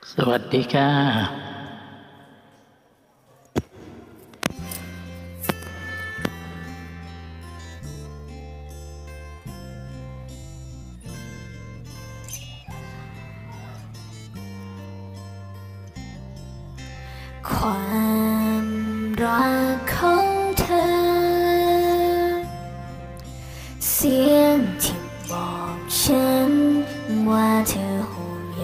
สวัสดีค่ะความรักของเธอเสียงที่บอกฉันว่าเธอห่วงใย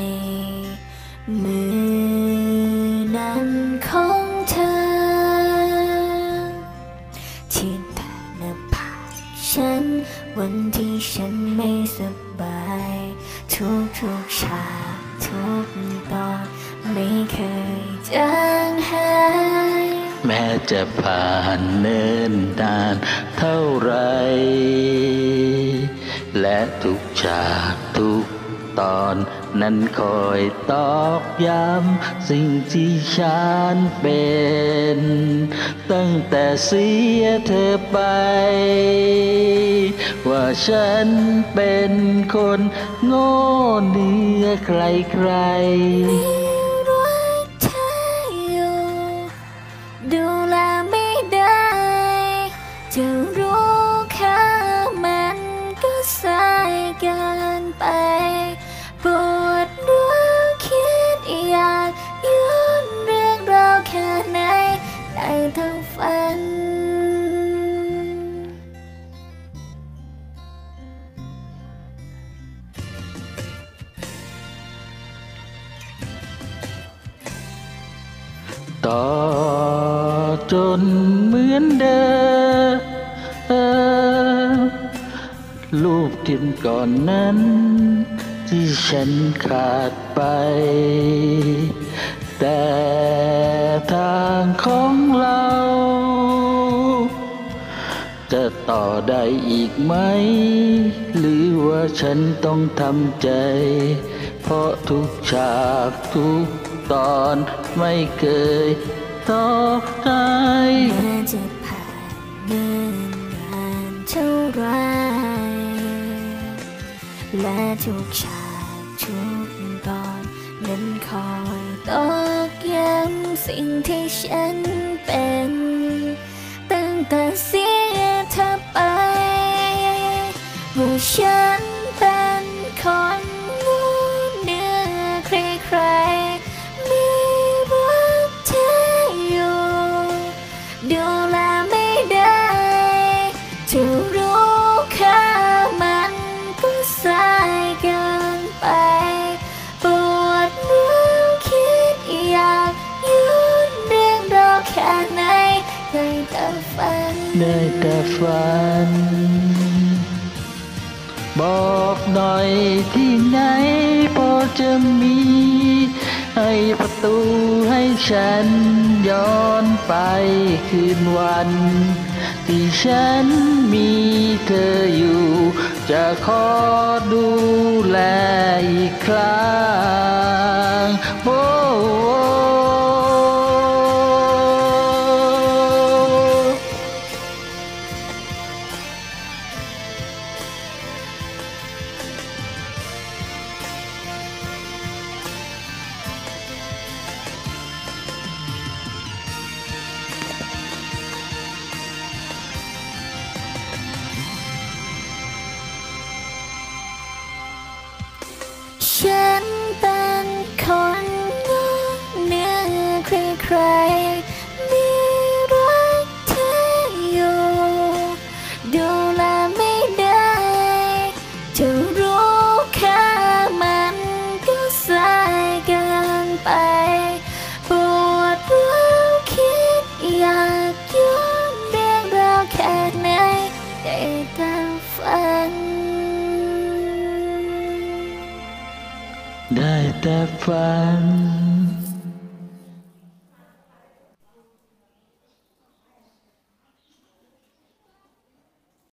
มือนั้นของเธอที่แตะหน้าผากฉันวันที่ฉันไม่สบายทุกฉากทุกตอนไม่เคยจางหายแม้จะผ่านเนิ่นนานเท่าไรและทุกฉากทุกตอนนั้นคอยตอกย้ำสิ่งที่ฉันเป็นตั้งแต่เสียเธอไปว่าฉันเป็นคนโง่เหนือใครดูแลไม่ได้จะรู้ค่ามันก็สายเกินไปปวดร้าวคิดอยากย้อนเรื่องราวแค่ไหนได้ทั้งฝันต่อจนเหมือนเดิมรูปที่ก่อนนั้นที่ฉันขาดไปแต่ทางของเราจะต่อได้อีกไหมหรือว่าฉันต้องทำใจเพราะทุกฉากทุกตอนไม่เคยท้อใจแม้จะผ่านเนิ่นนานเท่าไรและทุกฉากทุกตอนนั้นคอยตอกย้ำสิ่งที่ฉันเป็นตั้งแต่เสียเธอไปว่าฉันเป็นคนโง่เหนือใครๆมีรักเธออยู่ดูแลไม่ได้จะรู้ค่ามันก็สายเกินไปปวดร้าวคิดอยากย้อนเรื่องราวแค่ไหนได้แต่ฝันบอกหน่อยที่ไหนพอจะมีให้ประตูให้ฉันย้อนไปคืนวันที่ฉันมีเธออยู่จะขอดูแลอีกครั้งโอ้ฉันเป็นคนโง่เหนือใครๆมีรักเธออยู่ดูแลไม่ได้จะรู้ค่ามันก็สายเกินไปปวดร้าวคิดอยากย้อนเรื่องราวแค่ไหนได้แต่ฝันได้แต่ฝัน